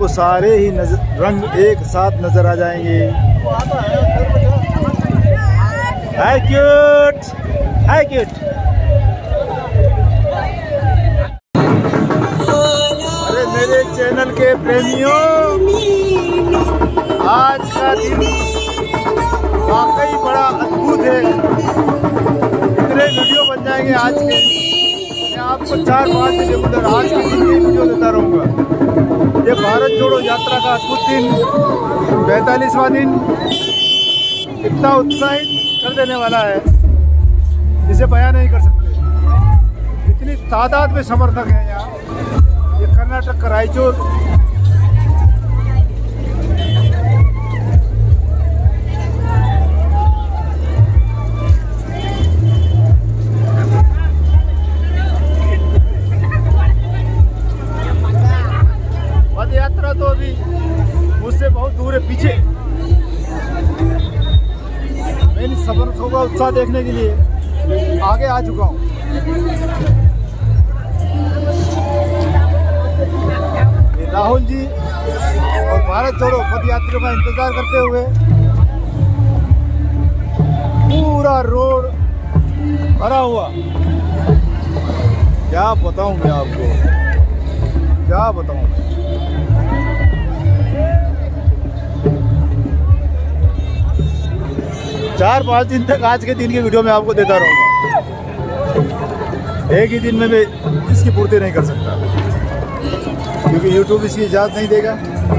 आपको सारे ही रंग एक साथ नजर आ जाएंगे। Hi cute, hi cute. अरे मेरे चैनल के प्रेमियों, आज का दिन वाकई बड़ा अद्भुत है। इतने वीडियो बन जाएंगे आज के, मैं आपको 4-5 किलोमीटर आज के दिन की वीडियो देता रहूँगा। ये भारत जोड़ो यात्रा का अद्भुत दिन, 45वां दिन, इतना उत्साहित कर देने वाला है जिसे बयान नहीं कर सकते। इतनी तादाद में समर्थक हैं यहाँ। ये कर्नाटक का रायचूर, पद यात्रा तो अभी मुझसे बहुत दूर है पीछे। मैं इन समर्थकों का उत्साह देखने के लिए आगे आ चुका हूँ। राहुल जी और भारत जोड़ो पद यात्रियों का इंतजार करते हुए पूरा रोड भरा हुआ। क्या बताऊं मैं आपको, क्या बताऊं। 4-5 दिन तक आज के दिन की वीडियो में आपको देता रहूंगा। एक ही दिन में मैं इसकी पूर्ति नहीं कर सकता क्योंकि YouTube इसकी इजाज़त नहीं देगा।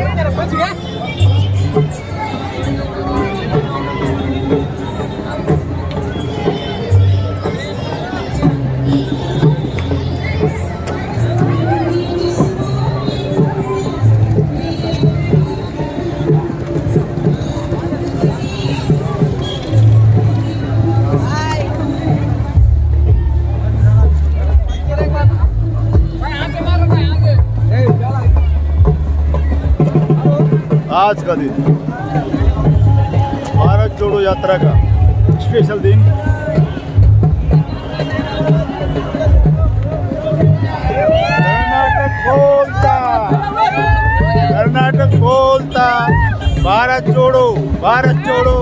आज का दिन भारत जोड़ो यात्रा का स्पेशल दिन। कर्नाटक बोलता, कर्नाटक बोलता, भारत जोड़ो, भारत जोड़ो।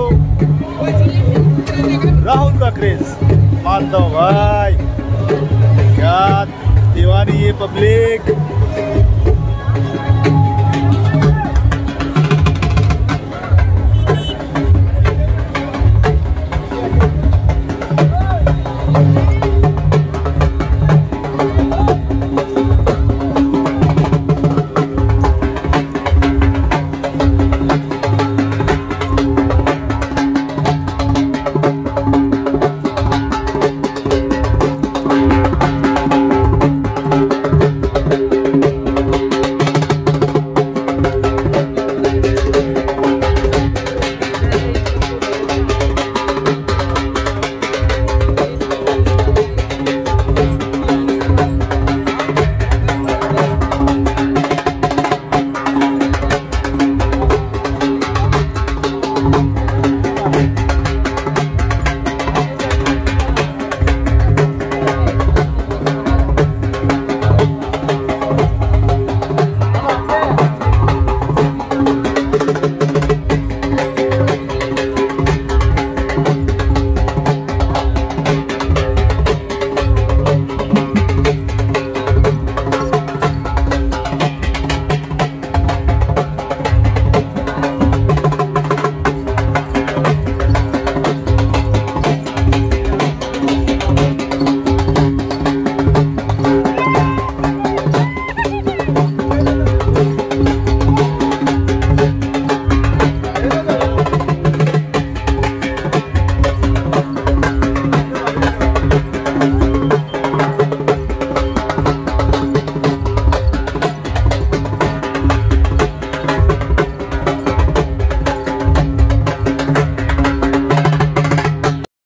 राहुल का क्रेज मानता हूँ भाई, क्या दीवानी ये पब्लिक।